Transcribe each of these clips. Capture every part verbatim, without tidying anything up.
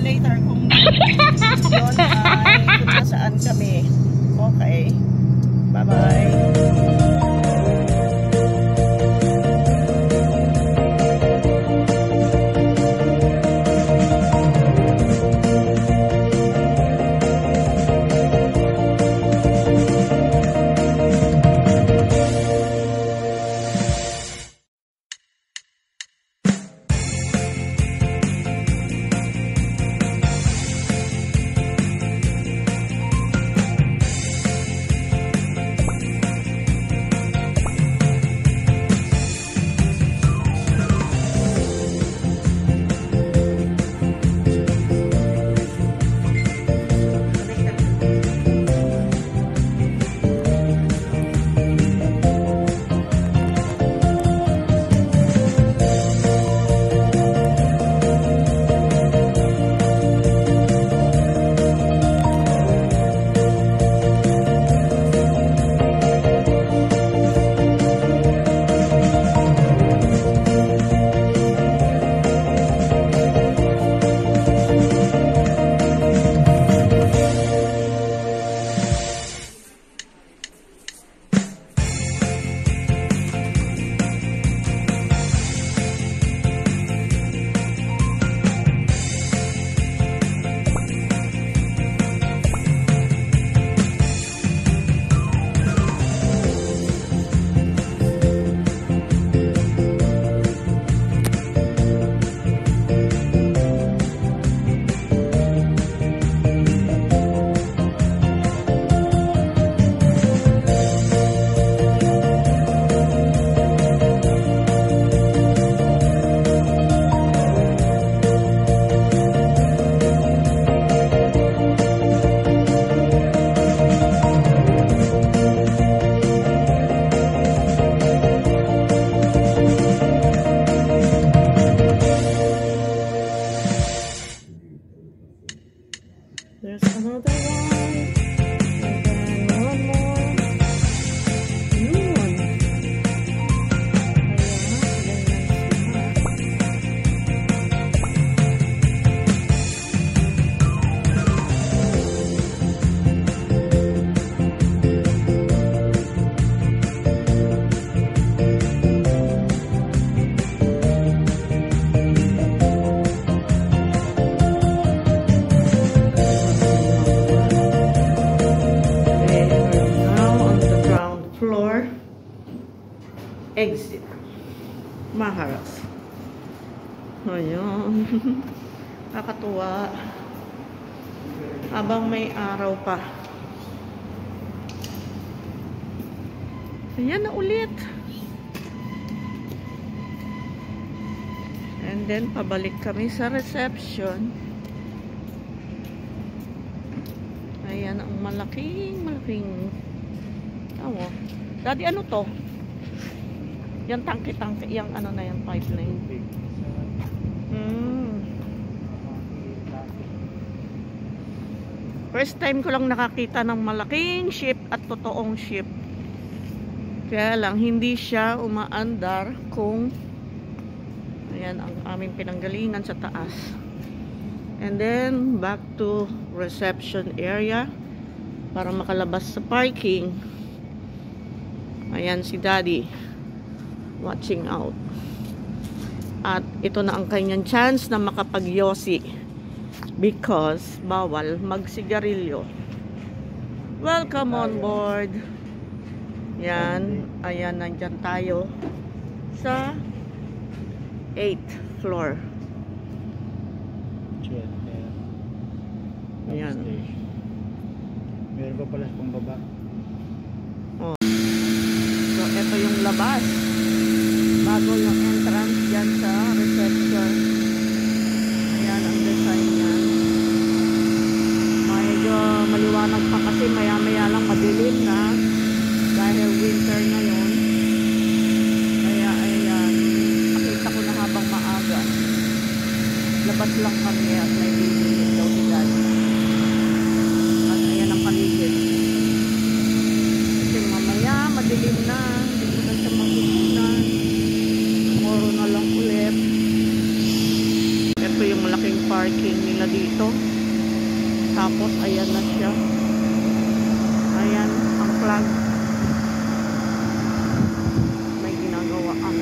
later kung yun ay kung nasaan kami. Okay. Bye-bye. There's another one. And then one more. New one. Exit Maharas. Ayun. Nakakatuwa. Habang may araw pa. Ayan na ulit. And then pabalik kami sa reception. Ayan ang malaking malaking tawo. Daddy, ano to? Yan tangke-tangke, yung ano na yan, pipeline. Hmm. First time ko lang nakakita ng malaking ship at totoong ship. Kaya lang, hindi siya umaandar kung ayan ang aming pinanggalingan sa taas. And then, back to reception area para makalabas sa parking. Ayan si Daddy. Watching out. At ito na ang kanyang chance na makapagyosi because bawal magsigarilyo. Welcome on board. Yan. Ayan, nandyan tayo sa eighth floor. Ayan. Meron pa pala pang baba. Oh. So, ito yung labas. Bago yung entrance dyan sa reception. Ayan ang design niya. Medyo maliwanag pa kasi maya-maya lang madilim na dahil winter ngayon. Kaya ayan, nakita ko na habang maaga. Labas lang kami at may bibigit daw si Daddy. At ayan ang paligid. Kasi mamaya madilim na. Hindi ko na siya magkukunan. Tomorrow na lang ulit. Ito yung malaking park parking nila dito. Tapos ayan na siya. Ayan ang flag. May ginagawa ang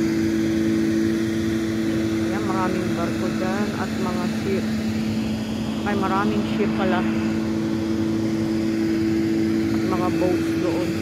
ayan, maraming barko dyan at mga ship. Ay, maraming ship pala. At mga boats doon.